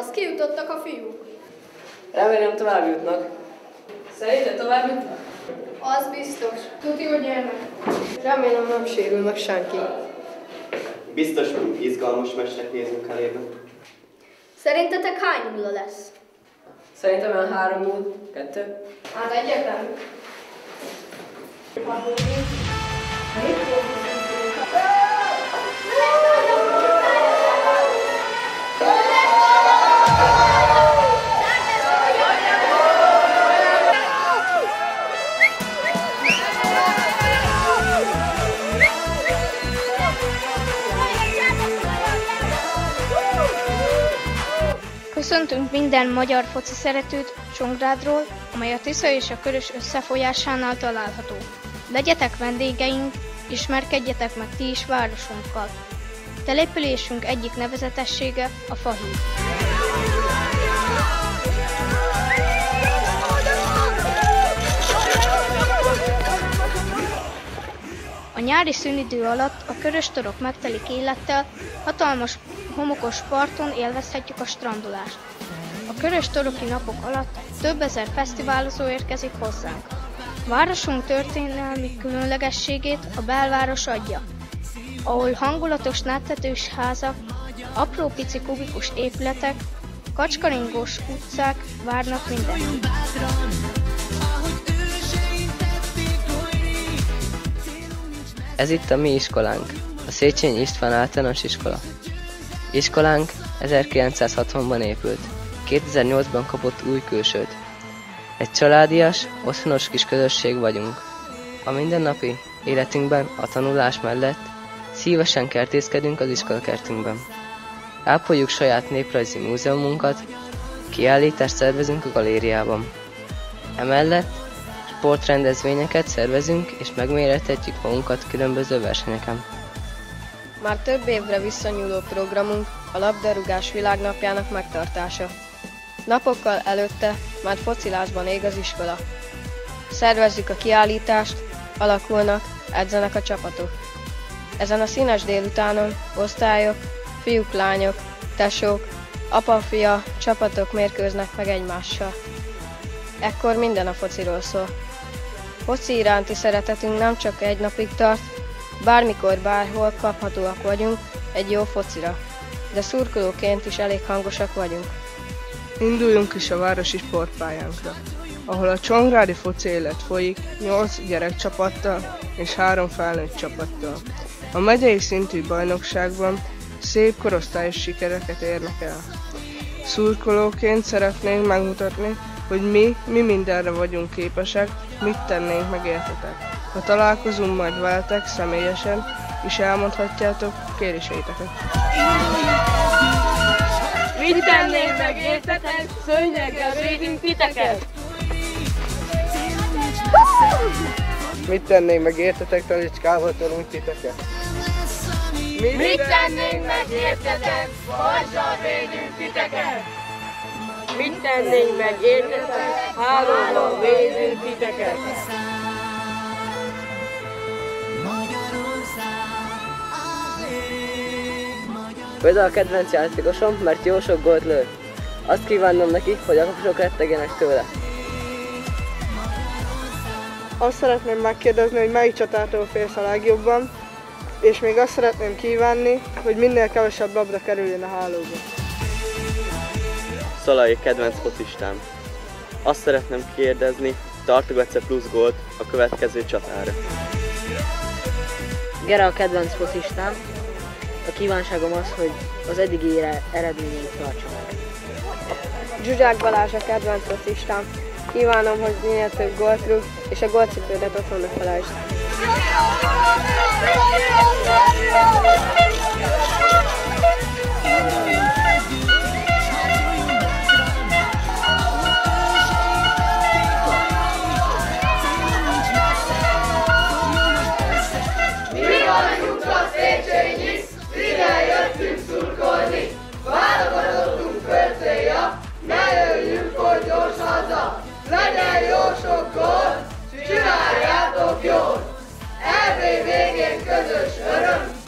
az, kijutottak a fiúk. Remélem tovább jutnak. Szerinted tovább jutnak? Az biztos. Tuti, hogy nyernek. Remélem nem sérülnek senki. Biztos izgalmas mesnek nézünk elébe. Szerintetek hány 0 lesz? Szerintem olyan 3-2. Hát egyetlen. Köszöntünk minden magyar foci szeretőt Csongrádról, amely a Tisza és a Körös összefolyásánál található. Legyetek vendégeink, ismerkedjetek meg ti is városunkkal. Településünk egyik nevezetessége a fahíd. A nyári szünidő alatt a Körös-torok megtelik élettel, hatalmas homokos parton élvezhetjük a strandolást. A Körös-toroki napok alatt több ezer fesztiválozó érkezik hozzánk. Városunk történelmi különlegességét a belváros adja, ahol hangulatos nettetős házak, apró pici kubikus épületek, kacskaringós utcák várnak mindenkit. Ez itt a mi iskolánk, a Széchenyi István általános iskola. Iskolánk 1960-ban épült, 2008-ban kapott új külsőt. Egy családias, otthonos kis közösség vagyunk. A mindennapi életünkben a tanulás mellett szívesen kertészkedünk az iskolakertünkben. Ápoljuk saját néprajzi múzeumunkat, kiállítást szervezünk a galériában. Emellett sportrendezvényeket szervezünk és megmérethetjük magunkat különböző versenyeken. Már több évre visszanyúló programunk a labdarúgás világnapjának megtartása. Napokkal előtte már focilásban ég az iskola. Szervezzük a kiállítást, alakulnak, edzenek a csapatok. Ezen a színes délutánon osztályok, fiúk, lányok, tesók, apa-fia csapatok mérkőznek meg egymással. Ekkor minden a fociról szól. Foci iránti szeretetünk nem csak egy napig tart, bármikor, bárhol kaphatóak vagyunk egy jó focira, de szurkolóként is elég hangosak vagyunk. Induljunk is a városi sportpályánkra, ahol a csongrádi foci élet folyik 8 gyerekcsapattal és 3 felnőtt csapattal. A megyei szintű bajnokságban szép korosztályos sikereket érnek el. Szurkolóként szeretnénk megmutatni, hogy mi mindenre vagyunk képesek, mit tennénk meg értetek. Ha találkozunk majd veletek személyesen, is elmondhatjátok kéréseiteket. Mit tennénk meg értetek, szőnyeggel védünk titeket! Mit tennénk meg értetek, talicskával tolunk titeket? Mit tennénk meg értetek, pajzsal védünk titeket! Mit tennénk meg értetek, hálóval védünk titeket! Például a kedvenc játékosom, mert jó sok gólt lő. Azt kívánom neki, hogy a kapusok rettegjenek tőle. Azt szeretném megkérdezni, hogy melyik csatától félsz a legjobban, és még azt szeretném kívánni, hogy minél kevesebb labda kerüljön a hálóba. Szalai kedvenc focistám. Azt szeretném kérdezni, tartogatsz-e plusz gólt a következő csatára? Gera a kedvenc focistám. A kívánságom az, hogy az eddigi eredményeit tartsanak. Zsuzsák Balázs a kedvenc focistám. Kívánom, hogy minél több gólt rúg, és a gólcipődet otthon ne felejtsd. Mi vagyunk a Széchenyi, ide jöttünk szurkolni. Válogatottunk fölcélja, ne jöjjünk, hogy gyors haza. Legyen jó sok gól, csináljátok jól! EB végén közös öröm,